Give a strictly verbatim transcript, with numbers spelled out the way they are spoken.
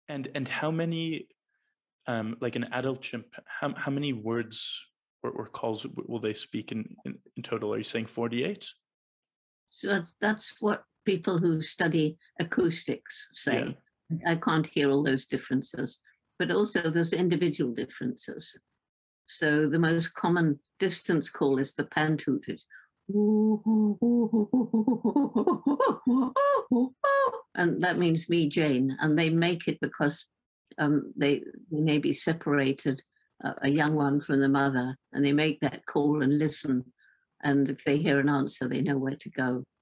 And and how many, um, like an adult chimp, how how many words or, or calls will they speak in, in, in total? Are you saying forty-eight? So that's, that's what people who study acoustics Yeah. say. I can't hear all those differences, but also there's individual differences. So the most common distance call is the pantooted. And that means me, Jane. And they make it because um, they, they may be separated, uh, a young one from the mother, and they make that call and listen. And if they hear an answer, they know where to go.